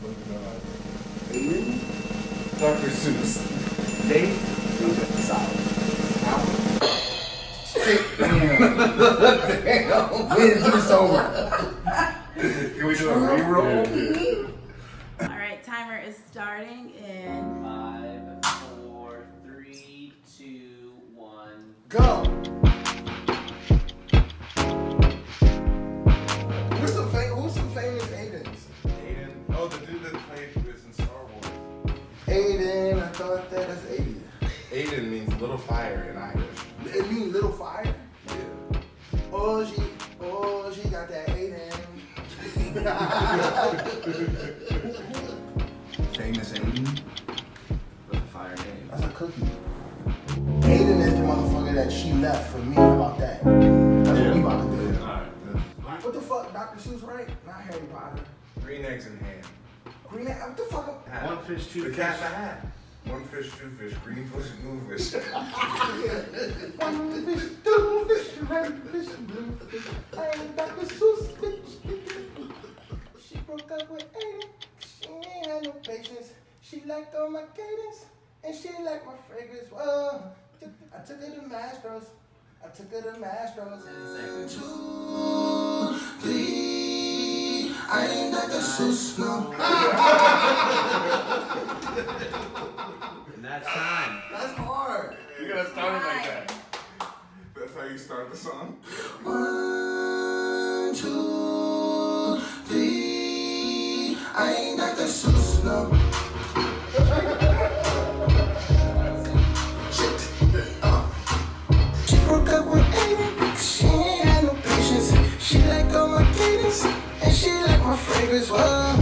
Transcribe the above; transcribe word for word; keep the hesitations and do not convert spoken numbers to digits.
Aidan? Doctor Seuss. Date? Solid. Shit, damn. Damn. When it's over. Can we do a reroll? All right, timer is starting in Five, four, three, two, one. Go. Who's some fam Who's some famous Aidans? Aidan. Oh, the dude that played this in Star Wars. Aidan, I thought that was Aidan. Aidan means little fire in Irish. It means little fire. Yeah. Oh, she, oh, she got that Aidan. Famous Aidan. With a fire name. That's a cookie. Aidan is the motherfucker that she left for me. How about that? That's Yeah. what we about to do. Alright. What the fuck, Doctor Seuss, right? Not Harry Potter. Green eggs in hand. Green egg, what the fuck? Hat. One fish, two the fish. cat in the hat. One fish, two fish. Green fish, blue fish. One fish, two fish, red fish, blue fish. I ain't Doctor Seuss, bitch. She broke up with Aidan. She ain't had no patience. She liked all my cadence, and she liked my fragrance. Whoa. I took her to Mastros. I took her to Mastros. Two, three. I ain't Doctor Seuss, no. And that's time. That's hard. You gotta start it like that. That's how you start the song. One, two, three. I ain't Doctor Seuss, no. Shit. Uh. She broke up with Aidan. She ain't had no patience. She liked all my cadence, and she liked my fragrance. Whoa.